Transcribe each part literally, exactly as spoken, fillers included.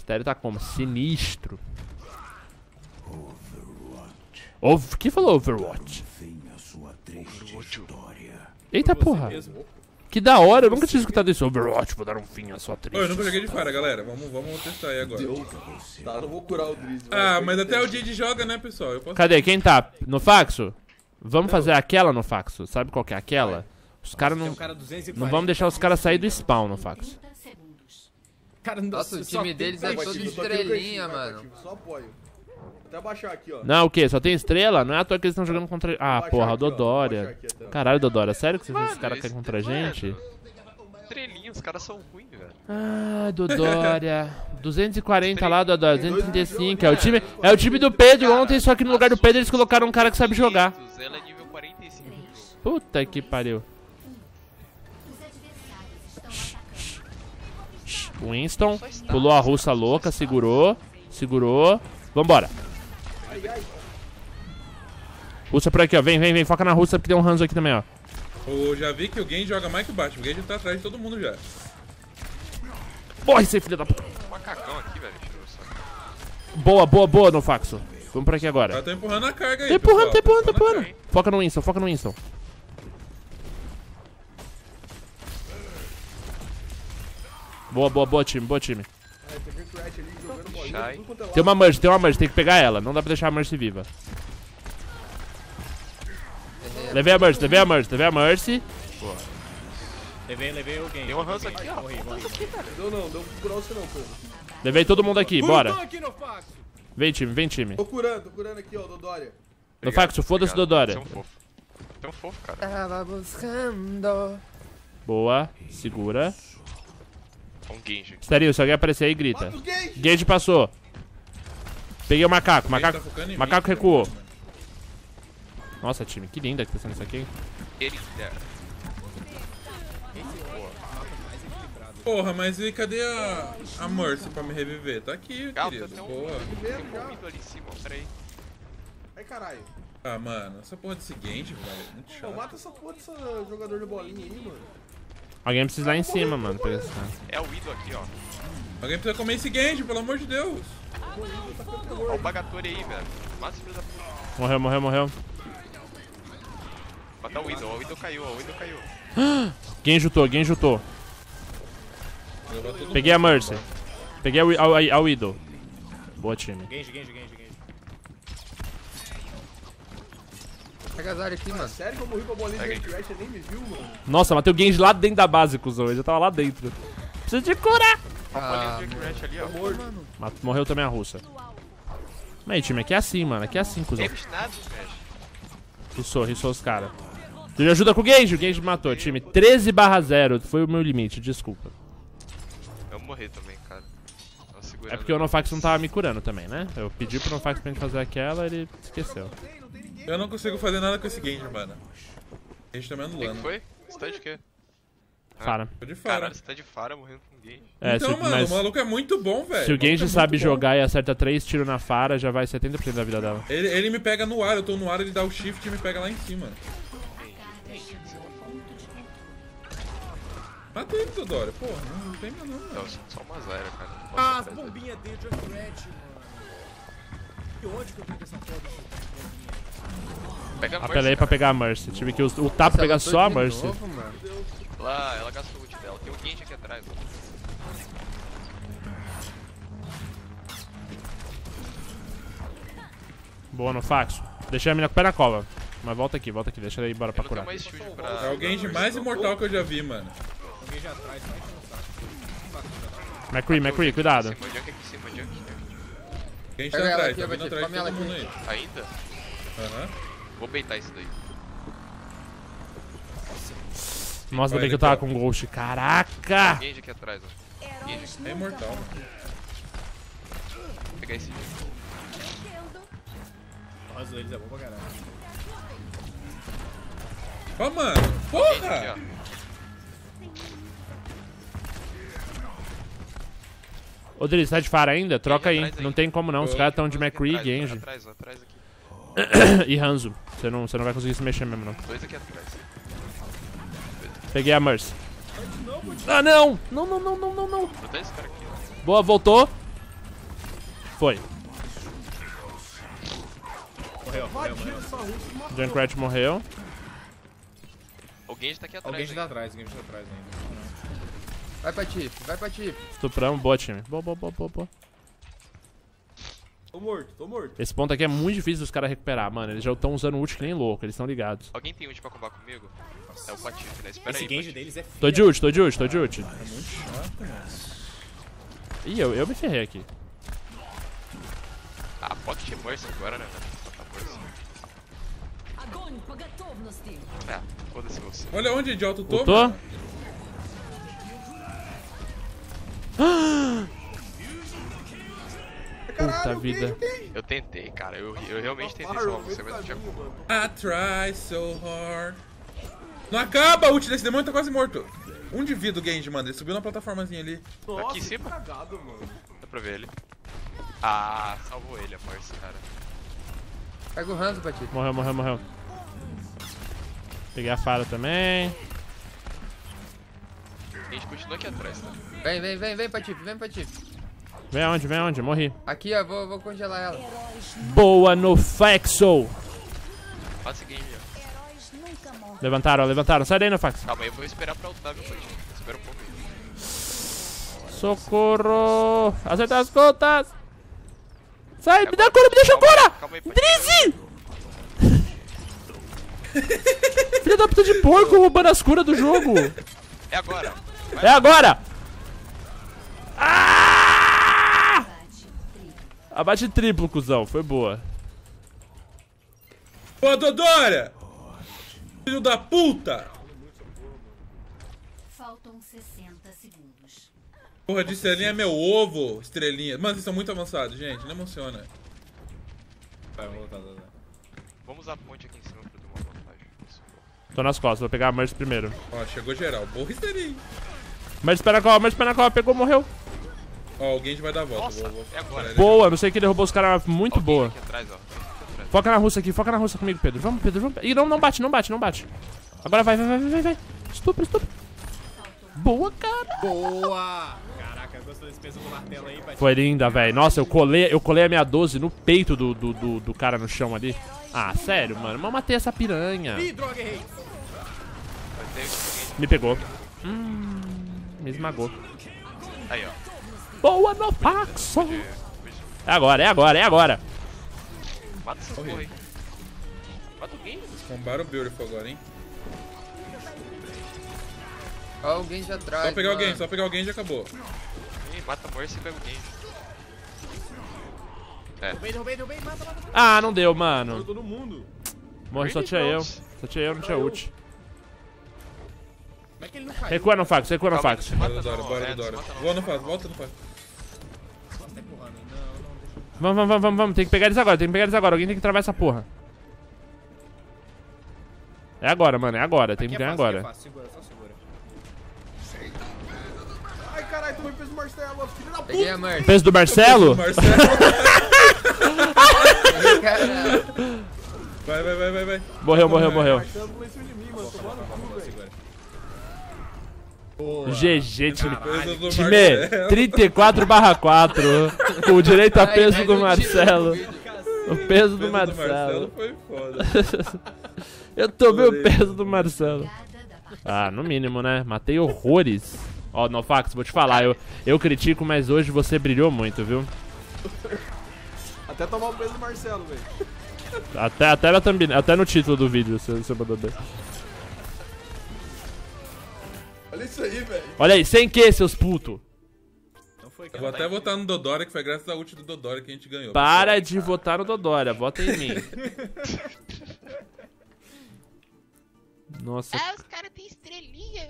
Téreo tá como? Sinistro. Over... Quem falou Overwatch? Eita porra. Que da hora, eu nunca tinha escutado isso. Overwatch, vou dar um fim à sua triste. Ô, eu nunca joguei de fara, galera. Vamos, vamos testar aí agora. Tá, não vou curar o Drizzy. Ah, mas até o Didi joga, né, pessoal? Eu posso... Cadê? Quem tá? No Faxo? Vamos fazer aquela no Faxo. Sabe qual que é aquela? Os caras não... Não vamos deixar os caras sair do spawn no Faxo. Cara, Nossa, o time deles é todo estrelinha, mano. Só apoio. Até baixar aqui, ó. Não, o quê? Só tem estrela? Não é à toa que eles estão jogando contra... Ah, Baixar porra, o aqui, ó. Dodória. Baixar aqui até. Caralho, Dodória, sério que vocês- esses Mano, caras esse- querem contra a gente? mano, Estrelinha, os caras são ruins, velho. Ah, Dodória. duzentos e quarenta lá, Dodória. duzentos e trinta e cinco. É o time, é o time do Pedro ontem, só que no lugar do Pedro eles colocaram um cara que sabe jogar. Ela é nível quarenta e cinco. Puta que pariu. Winston pulou a russa louca, segurou, segurou. Vambora. Russa por aqui, ó. Vem, vem, vem. Foca na russa porque tem um Hanzo aqui também, ó. Eu já vi que o Genji joga mais que o Batman. O Genji tá atrás de todo mundo já. Morre, seu filho da puta. Um macacão aqui, velho. Boa, boa, boa, no Faxo. Vamos por aqui agora. Ela tá empurrando a carga aí. Tá empurrando, tá pessoal. empurrando, tá Empurrando a empurrando. Foca no Winston, foca no Winston. Boa, boa, boa time, boa time. Shai. Tem uma Mercy, tem uma Mercy, tem que pegar ela. Não dá pra deixar a Mercy viva. Levei a Mercy, levei a Mercy, levei a Mercy. Levei, levei alguém. Tem um Hanzo aqui, ó. Morri, morri. Deu não, deu pra curar você não, Pedro. Levei todo mundo aqui, bora. Aqui no Faxo. Vem time, vem time. Tô curando, tô curando aqui, ó, Dodória. No Faxo, foda-se Obrigado. Dodória. Você é um fofo. Você é um fofo, cara. Tava buscando. Boa, segura. Um Genji aqui. Stereo, se alguém aparecer aí, grita. Mata os gays! Gage passou. Peguei o macaco, Ele macaco, tá focando em mim, macaco tá recuou. vendo, mano? Nossa, time, que linda que tá sendo isso aqui, hein? Ele der. Porra, mas e cadê a, a Mercy pra me reviver? Tá aqui, Calma, querido. tem um, Boa. tem um ouvido ali em cima, ó. Pera aí. Ai, caralho. Ah, mano, essa porra desse Genji, velho. Muito Pô, chato. mata essa porra desse jogador de bolinha aí, mano. Alguém precisa ir lá em cima, mano. Pra esse cara. É o Ido aqui, ó. Alguém precisa comer esse Genji, pelo amor de Deus. Ó o Bagatori aí, velho. Mata esse filho da puta. Morreu, morreu, morreu. Matar o Ido, ó. O Ido caiu, ó. O Ido caiu. Quem jutou, quem jutou? Levar todo Peguei a mundo. Mercy. Peguei a, Wi- a, a, a Widow. Boa time. Genji, Genji, Genji, Genji. Pega as áreas aqui, mano. Sério que eu morri com a bolinha Pega de aí. Crash, você nem me viu, mano? Nossa, matei o Genji lá dentro da base, cuzão. Ele já tava lá dentro. Preciso de curar. Ah, Olha o Jack Rat ali, ó. Mat- Morreu também a russa. Mas aí, time, aqui é assim, mano. Aqui é assim, cuzão. Tem nada, velho. Rissou, rissou os caras. Tu me ajuda com o Genji. O Genji matou, time. treze barra zero. Foi o meu limite, desculpa. Eu vou morrer também, cara. Tava segurando. É porque o Nofax não tava me curando também, né? Eu pedi pro Nofax pra gente fazer aquela, ele esqueceu. Eu não consigo fazer nada com esse Genji, mano. A gente tá me O que que anulando. foi? Você tá de quê? Fara. Tô de fora. Caralho, você tá de fara morrendo com Genji. É, então, se, mano, mas o maluco é muito bom, velho. se o maluco é Genji muito sabe bom. jogar e acerta três tiros na Fara, já vai setenta por cento da vida dela. Ele, ele me pega no ar, eu tô no ar, ele dá o shift e me pega lá em cima. Mata ele, Dodória. Porra, não tem mais não, Não, mano. só uma zero, cara. Não posso Ah, as atrás dele. bombinhas dele, Junkrat, mano. E onde que eu peguei essa porra dessa bombinha? Pega a Mercy, Apelei pra cara. pegar a Mercy. Tive que ultar pra pegar Ela só a de Mercy. novo, mano. Lá, ela gastou o ult dela. Tem um Genji aqui atrás, ó. Boa no Faxo. Deixei a mina com o pé na cova. Mas volta aqui, volta aqui. Deixa ela ir embora Eu pra não curar. tenho mais shield pra... É o Genji mais imortal que eu já vi, mano. Alguém já atrás, vai que não sabe. McCree, McCree, cuidado. Junk aqui em cima, Junk aqui em cima, Junk. Genji Pega tá ela atrás, aqui, tá vai vindo ter- atrás de come ela todo mundo aqui. aí. Ainda? Aham. Vou baitar isso daí. Nossa, ainda Olha bem que eu aqui, tava ó. com Ghost. Caraca! Genji aqui atrás, ó. Genji aqui. É imortal, mano. Vou pegar esse Genji. O raso deles é bom pra caralho. Ó, mano. Genji aqui, Porra! ó. Ô, Driz, tá de Fara ainda? Troca aí. atrás aí. Não tem como não. Os caras tão de McCree e Atrás, Genji. Atrás, ó, atrás aqui. E Hanzo. Você não, você não vai conseguir se mexer mesmo, não. Dois aqui atrás. Peguei a Mercy. Ah, não! Não, não, não, não, não, não. Vou dar esse cara aqui, ó. Boa, voltou. Foi. Morreu, morreu, Invadiram morreu. essa Rússia e matou. Junkrat morreu. O Genji tá aqui atrás. Alguém já tá hein? atrás, alguém já tá atrás ainda. Vai pra Tiff, vai pra Tiff. Estupramos, boa time. Boa, boa, boa, boa, boa. Tô morto, tô morto. Esse ponto aqui é muito difícil dos caras recuperar, mano. Eles já estão usando ult que nem louco, eles estão ligados. Alguém tem ult pra combar comigo? É o Patife, né? Espera Esse aí. Genji Patife. deles é Tô de ult, tô de ult, tô de ult. É muito chato, mano. Ih, eu, eu me ferrei aqui. Ah, pode ter Mercy agora, né, velho? Bota Mercy. Огонь по готовности. É, foda-se você. Olha onde de alto tô, Ultou? mano. Puta vida. Eu tentei, cara. Eu, eu realmente tentei Barro, salvar você, mas não tinha tadinho, como. mano. I try so hard. Não acaba, a ult desse demônio tá quase morto. Um de vida o Genji, mano. Ele subiu na plataformazinha ali. Nossa, Aqui em que cima? cagado, mano. Dá pra ver ele. Ah, salvou ele, a Mercy, cara. Pega o Hanzo pra Tiff. Morreu, morreu, morreu. Peguei a fara também. A gente continua aqui atrás, tá? Vem, vem, vem, vem pra Tiff, vem pra Tiff. Vem aonde, vem aonde? Morri. Aqui, ó, vou, vou congelar ela. Boa no Faxo. Faz o seguinte, ó. Heróis nunca morrem. Levantaram, levantaram. Sai daí, no Fax. Calma aí, eu vou esperar pra ultar, meu Patife. Espera um pouco aí. Socorro. Acerta as contas. Sai, me dá cura, me deixa cura. Calma aí, Patife. Drizzy! Filho da puta de porco roubando as curas do jogo. É agora. É agora. Ah! Abate triplo, cuzão. Foi boa. Ô, Dodora! Filho da puta! Faltam sessenta segundos. Porra, de estrelinha é meu ovo, estrelinha. Mano, vocês são muito avançados, gente. Não emociona. Vai, vou voltar, voltar. Vamos usar a ponte aqui em cima pra ter uma vantagem. Isso. Tô nas costas, vou pegar a Mercy primeiro. Ó, chegou geral. Porra, estrelinha. Mercy pera qual, Mercy pera qual, pegou, morreu. Ó, o Genji vai dar a volta. Nossa, vou, vou... é agora. Pera, Boa, não sei que derrubou os caras muito Alguém boa. aqui atrás, ó. Aqui atrás. Foca na russa aqui, foca na russa comigo, Pedro. Vamos, Pedro, vamos. Ih, não, não bate, não bate, não bate. Agora vai, vai, vai, vai, vai. Estupra, estupra. Boa, cara. Boa! Caraca, gostou desse peso do martelo aí, Patife? Foi linda, velho. Nossa, eu colei, eu colei a minha doze no peito do, do, do, do cara no chão ali. Ah, sério, mano. Mas eu matei essa piranha. Ih, droga, errei! Vai ter alguém. Me pegou. Hum, me esmagou. Aí, ó. Boa no Paxo. É agora, é agora, é agora. Mata essa porra aí. Mata o Genji. Combaram o Beautiful agora, hein? Ó, alguém já atrás. Só pegar mano. alguém, só pegar alguém e já acabou. Ih, mata a Mercy e pega o Genji. Derrubei, derrubei, derrubei, mata, mata, mata. Ah, não deu, mano. Todo mundo. Morri, só tinha eu. Só tinha eu, não tinha ult. Como é que ele não caiu? Recua no Fax, recua no Calma, Fax. não Bora, mata Dodora, não, bora, é, não Dodora. mata não. Volta no faz, volta no faz. Nossa, tá empurrando. Não, não, deixa. Vamos, vamos, vamos, vamos, vamos. Tem que pegar eles agora, tem que pegar eles agora. Alguém tem que travar essa porra. É agora, mano, é agora. Tem que Aqui é ganhar fácil, aqui é agora. fácil. Segura, só segura. Ai, caralho, tomei peso do Marcelo, filho da puta. Peguei a Mercy. Peso do Marcelo? Marcelo. Caralho. Vai, vai, vai, vai, vai. Morreu, morreu, morreu. Marcelo pulou em cima de mim, mano. Tomando cu, velho. Segura. G G, time. Peso do Time Marcelo. trinta e quatro barra quatro. Com direito a Ai, peso mas do eu tiro Marcelo. no vídeo. O peso Peso do do Marcelo. Marcelo foi foda. Eu tomei o peso do Marcelo. Ah, no mínimo, né? Matei horrores. Ó, Nofax, vou te falar. Eu, eu critico, mas hoje você brilhou muito, viu? Até tomar o peso do Marcelo, velho. Até, até, na thumbnail- até no título do vídeo, você, você mandou bem. Olha isso aí, velho. Olha aí, sem que, seus putos? Não foi, Eu cara. vou até votar no Dodora, que foi graças à ult do Dodora que a gente ganhou. Para de votar no Dodora, vota em mim. Nossa. Ah, os caras têm estrelinha.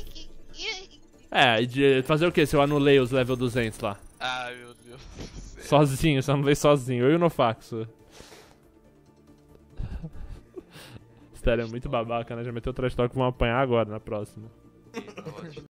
É, e de fazer o que se eu anulei os level duzentos lá? Ai, meu Deus do céu. Sozinho, só anulei sozinho. Eu e o Nofaxo. Sério, é muito babaca, né? Já meteu o trash talk, vão apanhar agora na próxima. Ih, tá ótimo.